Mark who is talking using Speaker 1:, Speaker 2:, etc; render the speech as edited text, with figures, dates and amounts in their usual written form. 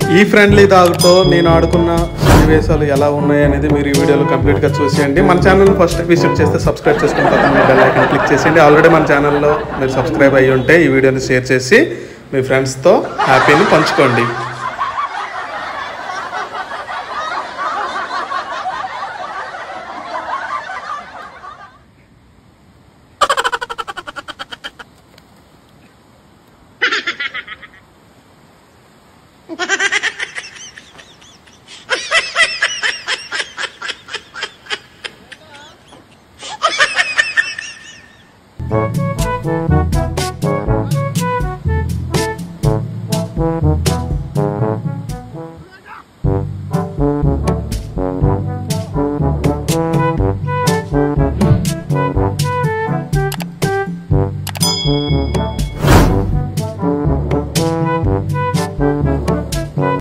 Speaker 1: ఈ ఫ్రెండ్లీ డాగ్తో నేను ఆడుకున్న సన్నివేశాలు ఎలా ఉన్నాయి అనేది మీరు ఈ వీడియోలో కంప్లీట్గా చూసేయండి. మన ఛానల్ని ఫస్ట్ విజిట్ చేస్తే సబ్స్క్రైబ్ చేసుకున్న తర్వాత మీ బెల్ ఐకాన్ క్లిక్ చేసేయండి. ఆల్రెడీ మన ఛానల్లో మీరు సబ్స్క్రైబ్ అయ్యి ఉంటే ఈ వీడియోని షేర్ చేసి మీ ఫ్రెండ్స్తో హ్యాపీని పంచుకోండి.